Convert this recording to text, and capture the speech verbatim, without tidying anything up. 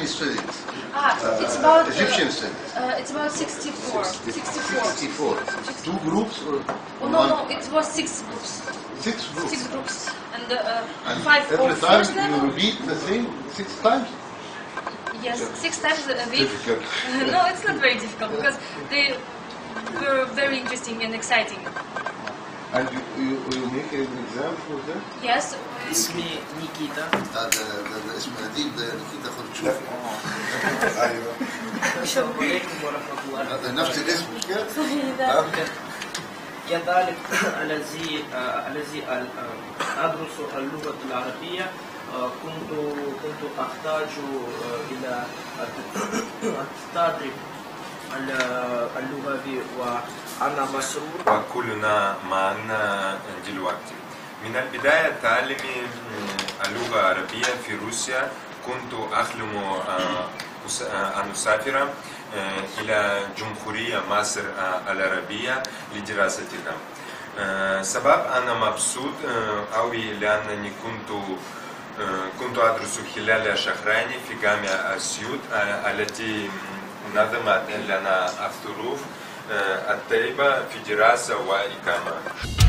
many studies? Ah, it's about uh, Egyptian studies. Uh, it's about sixty-four. sixty-four. sixty-four. Two groups or Oh, no, no, it was six groups. Six groups. Six groups. And, uh, And five every of time first level. you repeat the thing six times? Yes, six times a week. Difficult. No, it's not very difficult because they were very interesting and exciting. And you, you, you make an exam for that? Yes. اسمي نيكيتا. هذا هذا اسم قديم ده نيكيتا خد تشوفه. ايوه. السلام عليكم ورحمة الله. هذا نفس الاسم مش كده؟ كذلك الذي الذي أدرس اللغة العربية كنت كنت أحتاج إلى التدريب اللغوي وأنا مسرور. وكلنا معنا دلوقتي. من البداية تعلمي اللغة العربية في روسيا. كنت أحلم أن أسافر إلى جمهورية مصر العربية لدراستها. سبب أنا مبسوط أوي لأنني كنت كنت أدرس خلال شهرين في جامعة أسيوط التي نظمت لنا الظروف الطيبة في دراسة وإقامة.